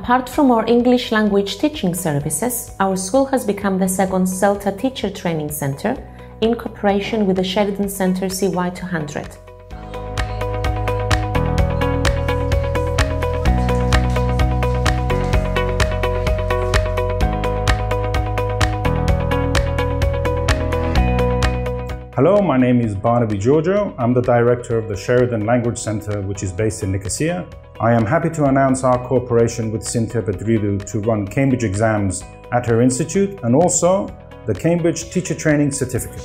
Apart from our English language teaching services, our school has become the second CELTA Teacher Training Center in cooperation with the Sheridan Center CY200. Hello, my name is Barnaby Giorgio. I'm the director of the Sheridan Language Center, which is based in Nicosia. I am happy to announce our cooperation with Cynthia Petridou to run Cambridge exams at her institute and also the Cambridge Teacher Training Certificate.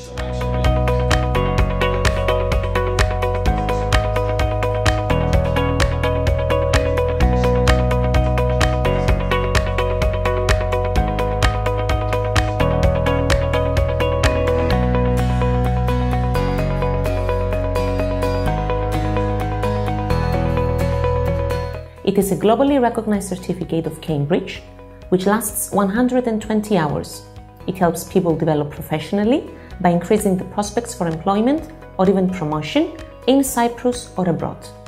It is a globally recognized certificate of Cambridge, which lasts 120 hours. It helps people develop professionally by increasing the prospects for employment or even promotion in Cyprus or abroad.